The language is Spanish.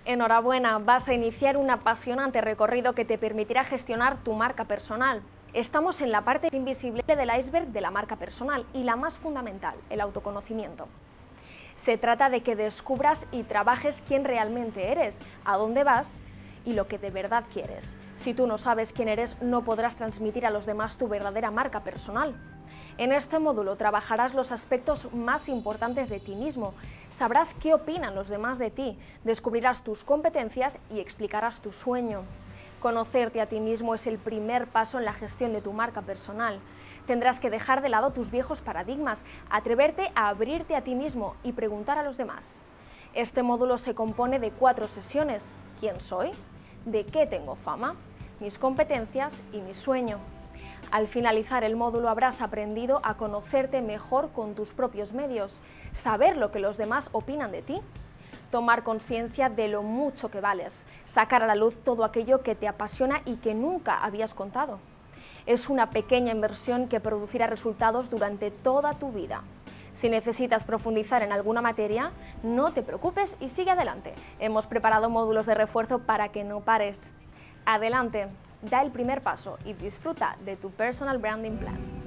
Enhorabuena, vas a iniciar un apasionante recorrido que te permitirá gestionar tu marca personal. Estamos en la parte invisible del iceberg de la marca personal y la más fundamental, el autoconocimiento. Se trata de que descubras y trabajes quién realmente eres, a dónde vas y lo que de verdad quieres. Si tú no sabes quién eres, no podrás transmitir a los demás tu verdadera marca personal. En este módulo trabajarás los aspectos más importantes de ti mismo, sabrás qué opinan los demás de ti, descubrirás tus competencias y explicarás tu sueño. Conocerte a ti mismo es el primer paso en la gestión de tu marca personal. Tendrás que dejar de lado tus viejos paradigmas, atreverte a abrirte a ti mismo y preguntar a los demás. Este módulo se compone de 4 sesiones: ¿quién soy?, ¿de qué tengo fama?, mis competencias y mi sueño. Al finalizar el módulo habrás aprendido a conocerte mejor con tus propios medios, saber lo que los demás opinan de ti, tomar conciencia de lo mucho que vales, sacar a la luz todo aquello que te apasiona y que nunca habías contado. Es una pequeña inversión que producirá resultados durante toda tu vida. Si necesitas profundizar en alguna materia, no te preocupes y sigue adelante. Hemos preparado módulos de refuerzo para que no pares. Adelante, da el primer paso y disfruta de tu Personal Branding Plan.